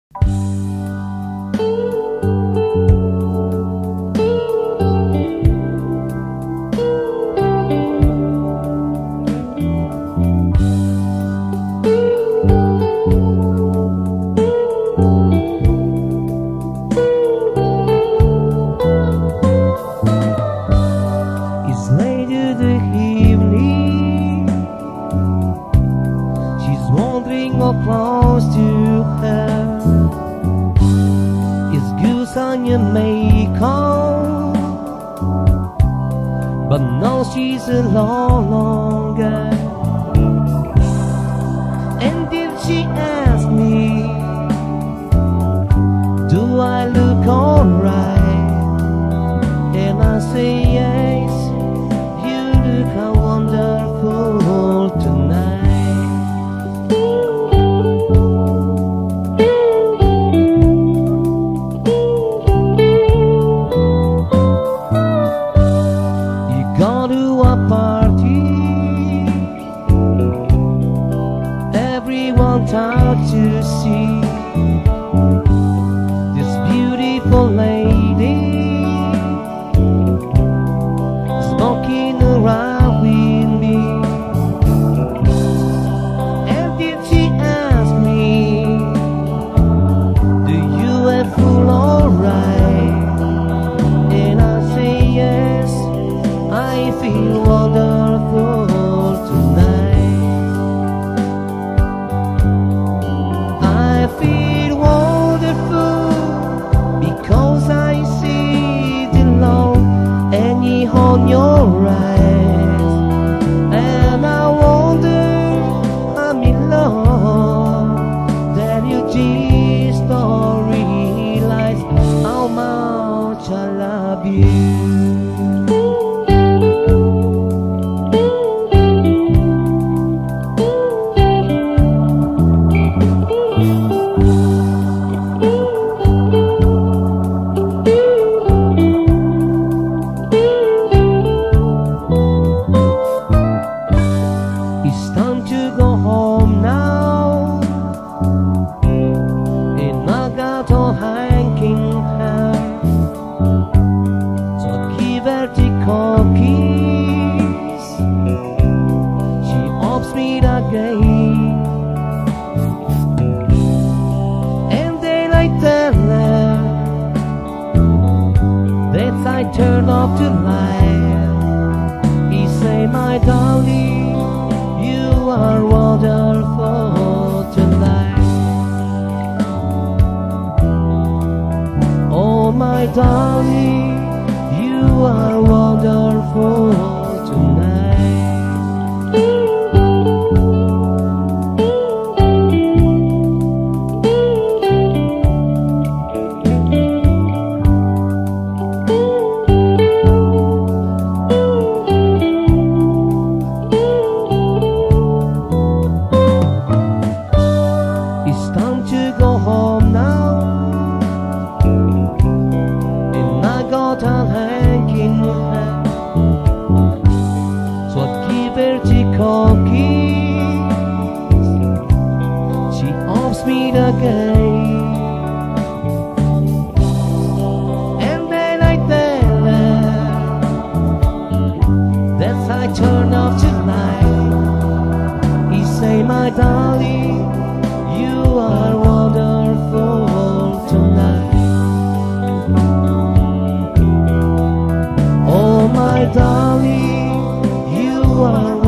It's late in the evening. She's wondering how close to her. It's good on your makeup, but now she's alone longer. And if she asks me, do I look alright? And I say yes, you look how wonderful tonight. You go to a party, everyone's out to see this beautiful lady walking around with me. And if she asks me, do you have feel alright? And I say yes, I feel wonderful tonight. I feel wonderful because I see the love and you on your eyes, and I wonder, I'm in love, that you just don't realize how much I love you. It's time to go home now, and I got all hanging hair, so I give her the cookies. She opts me again, and then I tell her that I turn off the light. He say, my darling, you are wonderful tonight. Oh my darling, you are wonderful tonight. It's time to go home now, and I got a hanging head, so I give her the cookies. She offers me again, and then I tell her that I turn off the light. He say, my darling, you are wonderful tonight. Oh my darling, you are